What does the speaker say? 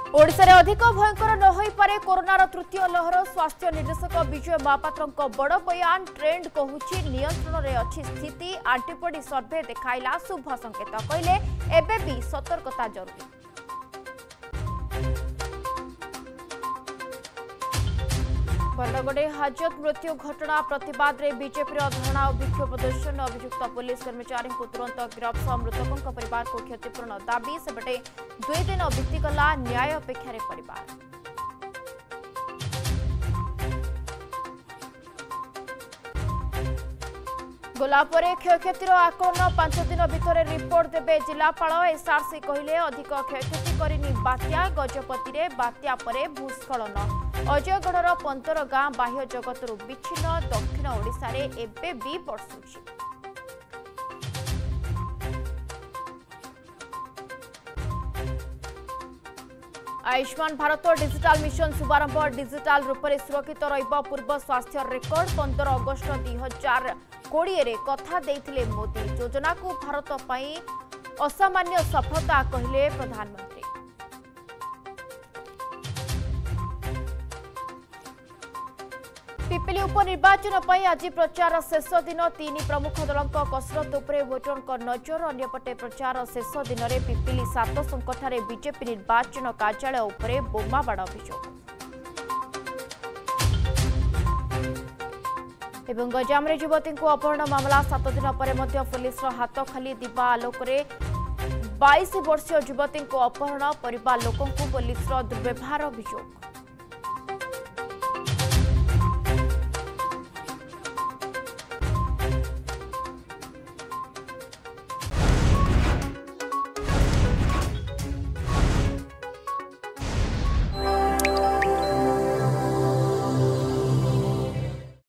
ओडिशा रे अधिक भयंकर न होई पारे कोरोनार तृतीय लहर। स्वास्थ्य निर्देशक विजय महापात्र बड़ बयान। ट्रेंड कहूछि नियंत्रण रे अछि स्थिति। एंटीबॉडी सर्वे देखाइला शुभ संकेत। कहले एबे भी सतर्कता जरूरी। बरगड़े हाजत मृत्यु घटना प्रतिवाद रे बीजेपी धरना और विक्षोभ प्रदर्शन। अभियुक्त पुलिस कर्मचारी को तुरंत गिरफ सह मृतकों परिवार को क्षतिपूरण दाबी। सेपटे 2 दिन बीतीगला न्याय अपेक्षा परिवार। गोलापरे क्षयक्षतिर आकलन 5 दिन भितर रिपोर्ट देबे जिलापाल। एसआरसी कहले अधिक क्षयक्षति करिनी बात्या। गजपति रे बात्या परे भूस्खलन। अजयगढ़र 15 गां बाह्य जगतरू विच्छिन्न। दक्षिण ओडिशा रे एबे भी बर्षुछि। आयुष्मान भारत डिजिटल मिशन शुभारंभ। डिजिटल रूप से सुरक्षित रहिबा पूर्व स्वास्थ्य रेकर्ड। 15 अगस्ट 2020 रे कथा देथिले मोदी। योजना को भारत पई असामान्य सफलता कहले प्रधानमंत्री। पिपिली उपनिर्वाचन पई आज प्रचार शेष दिन। 3 प्रमुख दलक कसरत उपरे वोटरक नजर। अन्यपटे प्रचार शेष दिन में पिपिली 7 संकठारे बीजेपी निर्वाचन कार्यालय उपरे बोमाबाड़ अभियोग। एवं गंजाम युवती को अपहरण मामला 7 दिन पर पुलिस हाथ खाली। दिवा आलोक 22 वर्षीय युवती को अपहरण। परिवार लोकों पुलिस दुर्व्यवहार अभियोग।